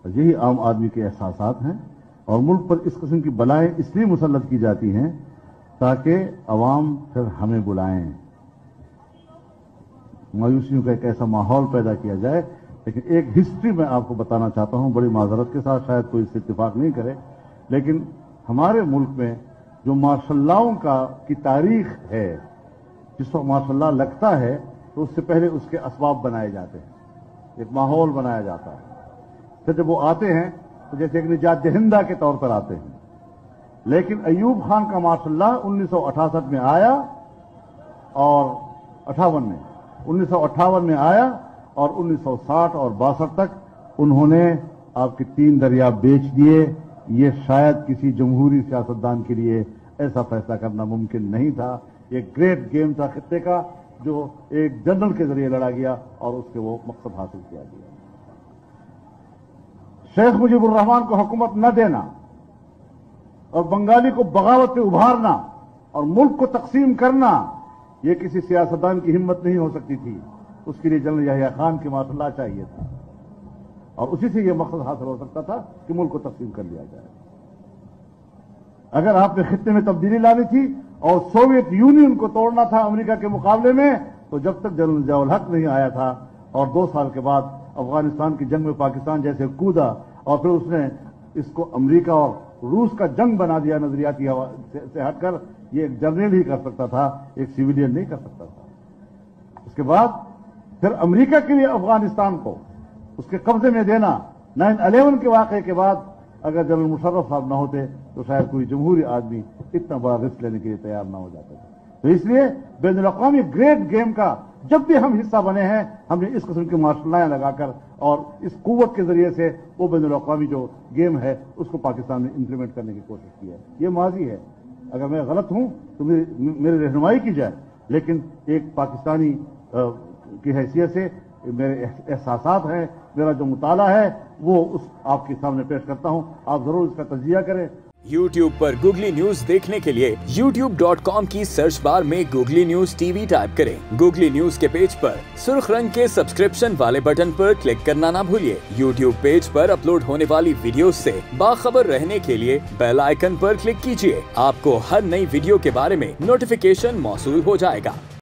यही आम आदमी के एहसासात हैं और मुल्क पर इस किस्म की बलाएं इसलिए मुसल्लत की जाती हैं ताकि अवाम फिर हमें बुलाएं, मायूसियों का एक ऐसा माहौल पैदा किया जाए। लेकिन एक हिस्ट्री मैं आपको बताना चाहता हूं, बड़ी माजरत के साथ, शायद कोई इससे इत्तेफाक नहीं करे, लेकिन हमारे मुल्क में जो मार्शल्लाओं की तारीख है, जिस वक्त मार्शल्ला लगता है तो उससे पहले उसके असबाब बनाए जाते हैं, एक माहौल बनाया जाता है। फिर जब वो आते हैं तो जैसे एक निजात दहिंदा के तौर पर आते हैं। लेकिन अयूब खान का मार्शल्ला 1968 में आया और 1958 में आया और 1960 और 62 तक उन्होंने आपके 3 दरिया बेच दिए। ये शायद किसी जमहूरी सियासतदान के लिए ऐसा फैसला करना मुमकिन नहीं था। ये ग्रेट गेम था खित्ते का, जो एक जनरल के जरिए लड़ा गया और उसके वो मकसद हासिल किया गया। शेख मुजीबुर रहमान को हुकूमत न देना और बंगाली को बगावत से उभारना और मुल्क को तकसीम करना, ये किसी सियासतदान की हिम्मत नहीं हो सकती थी। उसके लिए जनरल याहिया खान की मार्शल्ला चाहिए था और उसी से यह मकसद हासिल हो सकता था कि मुल्क को तकसीम कर लिया जाए। अगर आपने खित्ते में तब्दीली लानी थी और सोवियत यूनियन को तोड़ना था अमेरिका के मुकाबले में, तो जब तक जनरल जियाउल हक नहीं आया था और 2 साल के बाद अफगानिस्तान की जंग में पाकिस्तान जैसे कूदा और फिर उसने इसको अमेरिका और रूस का जंग बना दिया नजरियाती हवा से हटकर, ये एक जनरल ही कर सकता था, एक सिविलियन नहीं कर सकता था। उसके बाद फिर अमेरिका के लिए अफगानिस्तान को उसके कब्जे में देना, 9/11 के वाकये के बाद अगर जनरल मुशर्रफ साहब न होते तो शायद कोई जमहूरी आदमी इतना बड़ा रिस्क लेने के लिए तैयार न हो जाता था। तो इसलिए बैनुल-अक़वामी ग्रेट गेम का जब भी हम हिस्सा बने हैं, हमने इस किस्म की मार्शल्लाएं लगाकर और इस कुव्वत के जरिए से वो बैनुल-अक़वामी जो गेम है उसको पाकिस्तान में इंप्लीमेंट करने की कोशिश की है। ये माजी है, अगर मैं गलत हूं तो मेरी रहनुमाई की जाए, लेकिन एक पाकिस्तानी की हैसियत से मेरे एहसासात हैं, मेरा जो मुताला है वो उस आपके सामने पेश करता हूं। आप जरूर इसका तज्जिया करें। YouTube पर गूगली न्यूज देखने के लिए youtube.com की सर्च बार में गूगली न्यूज टीवी टाइप करें। गूगली न्यूज के पेज पर सुर्ख रंग के सब्सक्रिप्शन वाले बटन पर क्लिक करना ना भूलिए। YouTube पेज पर अपलोड होने वाली वीडियो से बाखबर रहने के लिए बेल आइकन पर क्लिक कीजिए। आपको हर नई वीडियो के बारे में नोटिफिकेशन मौसूल हो जाएगा।